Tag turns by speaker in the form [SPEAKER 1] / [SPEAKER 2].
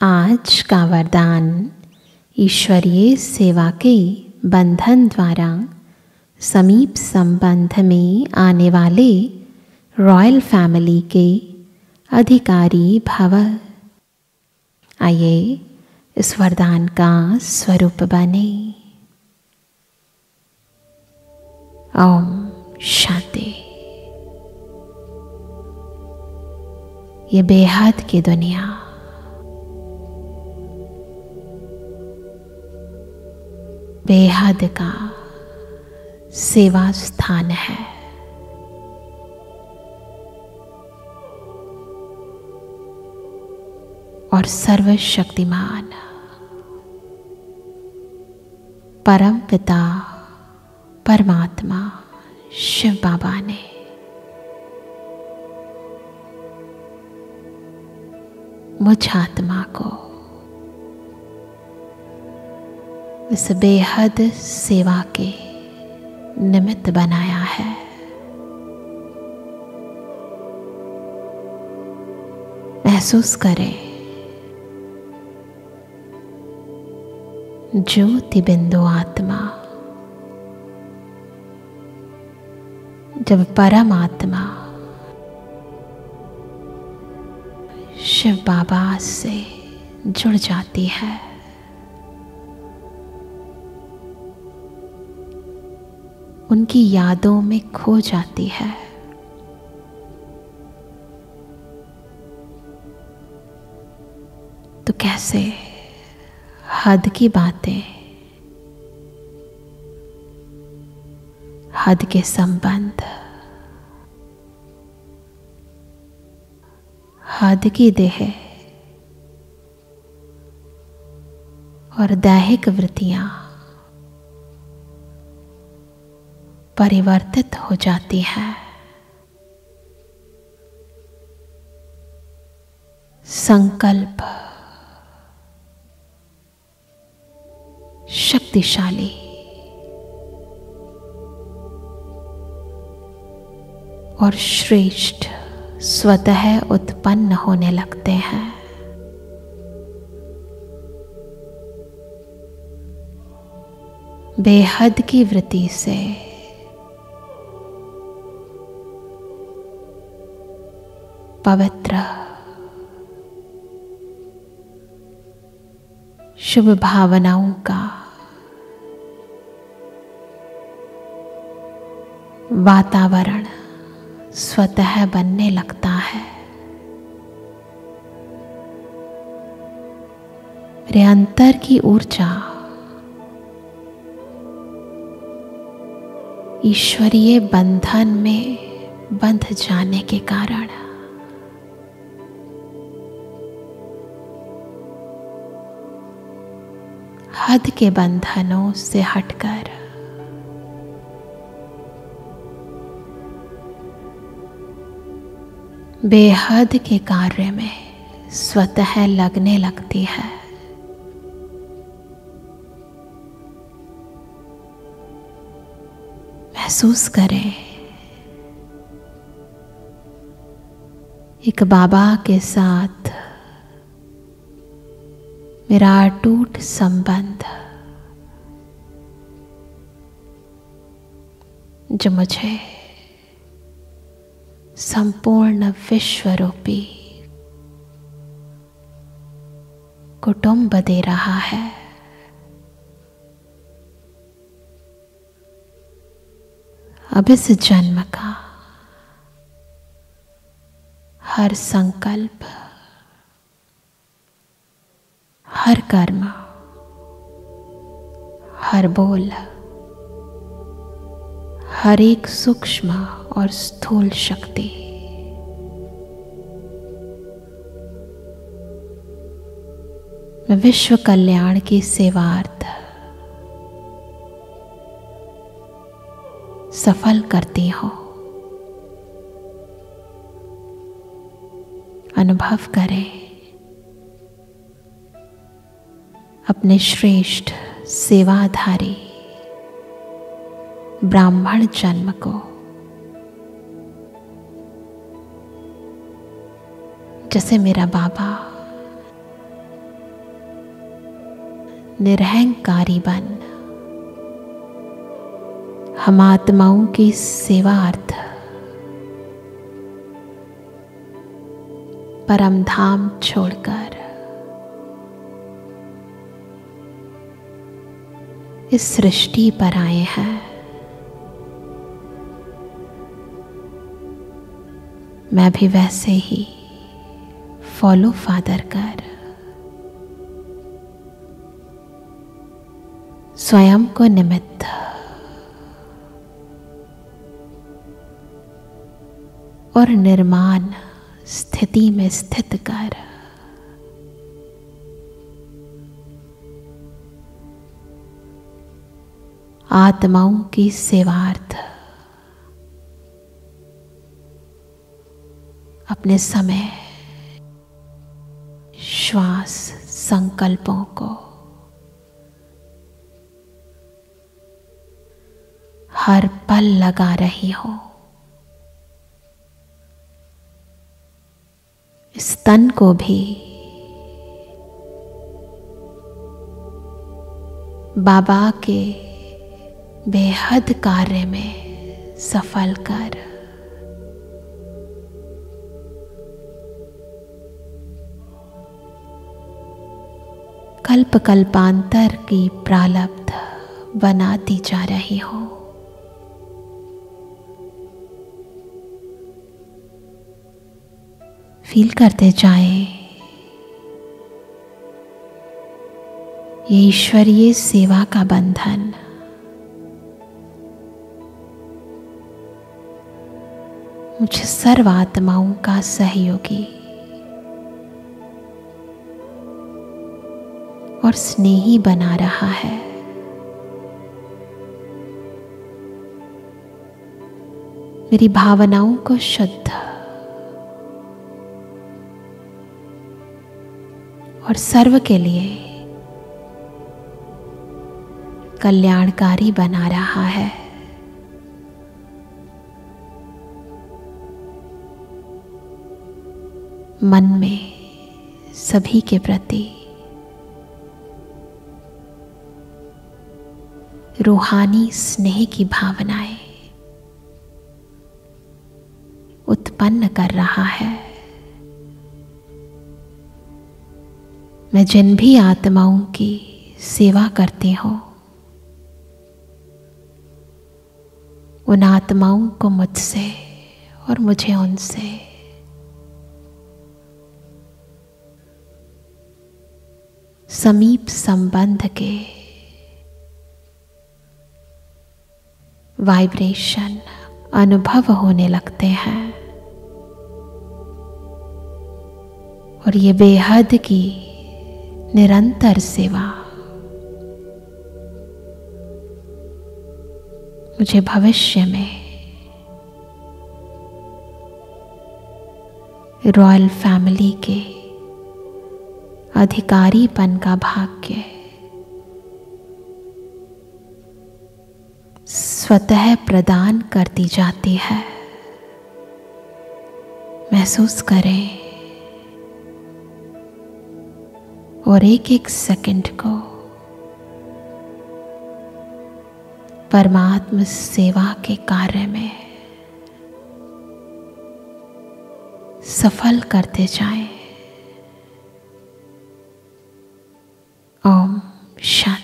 [SPEAKER 1] आज का वरदान ईश्वरीय सेवा के बंधन द्वारा समीप संबंध में आने वाले रॉयल फैमिली के अधिकारी भव। आइए इस वरदान का स्वरूप बने। ओम शांति। ये बेहद की दुनिया बेहद का सेवा स्थान है। और सर्वशक्तिमान परम पिता परमात्मा शिव बाबा ने मुझ आत्मा को इस बेहद सेवा के निमित्त बनाया है। महसूस करें ज्योति बिंदु आत्मा जब परमात्मा शिव बाबा से जुड़ जाती है उनकी यादों में खो जाती है तो कैसे हद की बातें, हद के संबंध, हद की देह और दैहिक वृत्तियां परिवर्तित हो जाती है। संकल्प शक्तिशाली और श्रेष्ठ स्वतः उत्पन्न होने लगते हैं। बेहद की वृत्ति से पवित्र शुभ भावनाओं का वातावरण स्वतः बनने लगता है। मेरे अंतर की ऊर्जा ईश्वरीय बंधन में बंध जाने के कारण हद के बंधनों से हटकर बेहद के कार्य में स्वतः लगने लगती है। महसूस करें एक बाबा के साथ मेरा अटूट संबंध जो मुझे संपूर्ण विश्वरूपी कुटुंब दे रहा है। अब इस जन्म का हर संकल्प, हर कर्म, हर बोल, हर एक सूक्ष्म और स्थूल शक्ति मैं विश्व कल्याण की सेवार्थ सफल करती हूं। अनुभव करें अपने श्रेष्ठ सेवाधारी ब्राह्मण जन्म को जैसे मेरा बाबा निरहंकारी बन हम आत्माओं की सेवार्थ परम धाम छोड़कर इस सृष्टि पर आए हैं। मैं भी वैसे ही फॉलो फादर कर स्वयं को निमित्त और निर्माण स्थिति में स्थित कर आत्माओं की सेवार्थ अपने समय श्वास संकल्पों को हर पल लगा रही हूं। इस तन को भी बाबा के बेहद कार्य में सफल कर कल्प कल्पांतर की प्रारब्ध बनाती जा रही हूं। फील करते जाएं ये ईश्वरीय सेवा का बंधन मुझ सर्व आत्माओं का सहयोगी और स्नेही बना रहा है। मेरी भावनाओं को शुद्ध और सर्व के लिए कल्याणकारी बना रहा है। मन में सभी के प्रति रूहानी स्नेह की भावनाएं उत्पन्न कर रहा है। मैं जिन भी आत्माओं की सेवा करती हूं उन आत्माओं को मुझसे और मुझे उनसे समीप संबंध के वाइब्रेशन अनुभव होने लगते हैं और ये बेहद की निरंतर सेवा मुझे भविष्य में रॉयल फैमिली के अधिकारीपन का भाग्य स्वतः प्रदान करती जाती है। महसूस करें और एक एक सेकंड को परमात्म सेवा के कार्य में सफल करते जाएं। ओम शांति।